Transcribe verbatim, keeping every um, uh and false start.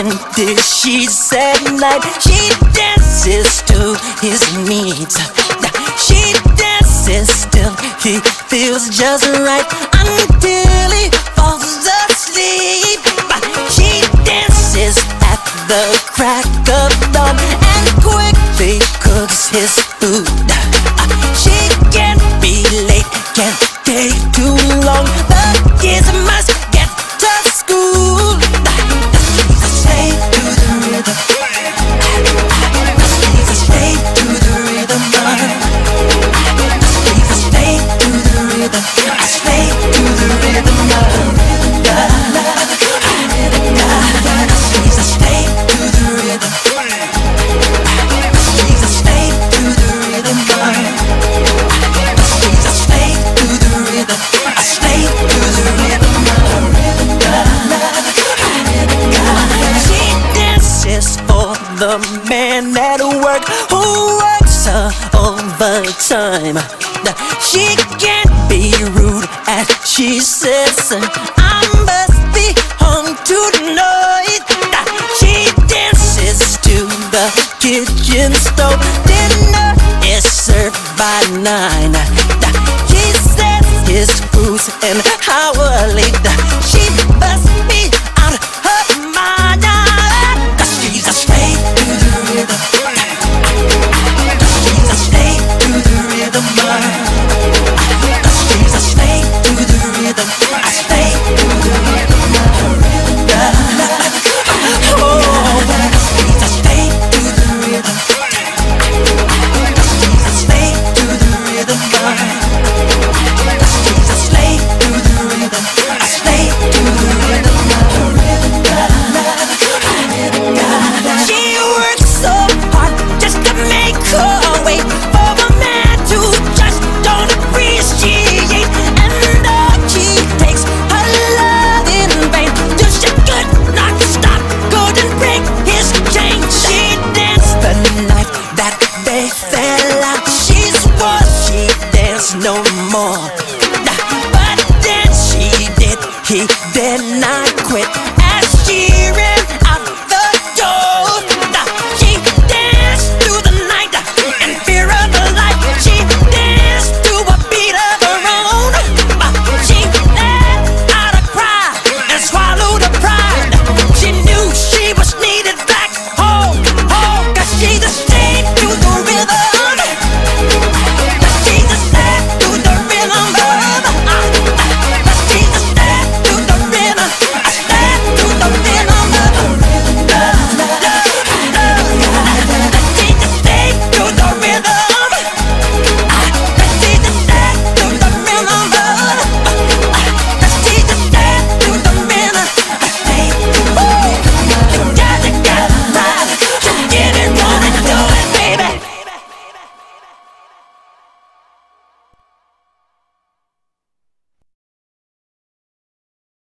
in the sheets at night. She dances to his needs. She dances till he feels just right, until he falls asleep. She dances at the crack of dawn and quickly cooks his food. She can't be late, can't take too long. The kids must get to school. She's a slave to the rhythm. She's a slave to the rhythm. She's a slave to the rhythm. A slave to the rhythm. She's a slave to the rhythm. She's a slave to the rhythm. She's a slave to the rhythm. A slave to the rhythm. She dances for the man at work who works uh, overtime. She can't be rude as she says, I must be home tonight. She dances to the kitchen stove. Dinner is served by nine. He says his food's an hour late. She must be out her mind, 'cause she's a slave to the rhythm. She's a slave to the rhythm. She's a slave to the rhythm. A slave to the rhythm. Oh, she's a slave to the rhythm. She's a slave to the rhythm. She's a slave to the rhythm. A slave to the rhythm. She works so hard just to make her way for a man to just don't appreciate. And though she takes her love in vain, till she could not stop, couldn't break his chain. She danced the night that they fell out. She swore she danced no more, but then she did, he did not quit.